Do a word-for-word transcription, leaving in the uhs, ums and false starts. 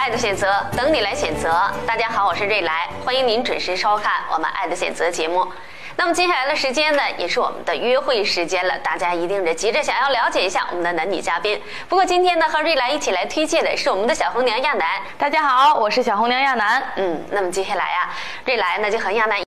爱的选择，等你来选择。大家好，我是瑞来，欢迎您准时收看我们《爱的选择》节目。那么接下来的时间呢，也是我们的约会时间了，大家一定是急着想要了解一下我们的男女嘉宾。不过今天呢，和瑞来一起来推荐的是我们的小红娘亚楠。 大家好，我是小红娘亚楠。 嗯，那么接下来呀、啊，瑞来呢就和亚楠